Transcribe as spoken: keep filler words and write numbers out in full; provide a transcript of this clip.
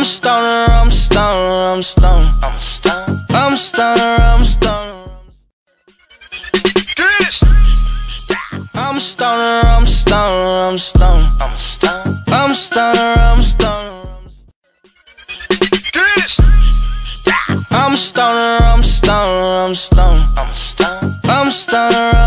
I'm a stoner, I'm a stoner, I'm a stoner, I'm a stoner, I'm a stoner, I'm a stoner. I'm a stoner, I'm a stoner, I'm a stoner, I'm a stoner, I'm a stoner, I'm a stoner. I'm a stoner, I'm a stoner, I'm a stoner, I'm a stoner, I'm a stoner.